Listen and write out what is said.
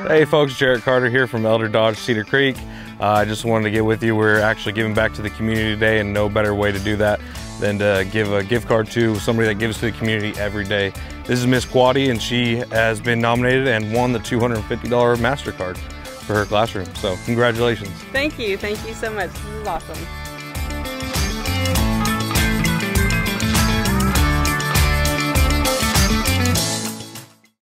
Hey folks, Jarrett Carter here from Elder Dodge, Cedar Creek. I just wanted to get with you. We're actually giving back to the community today, and no better way to do that than to give a gift card to somebody that gives to the community every day. This is Miss Quade, and she has been nominated and won the $250 MasterCard for her classroom. So congratulations. Thank you so much. This is awesome.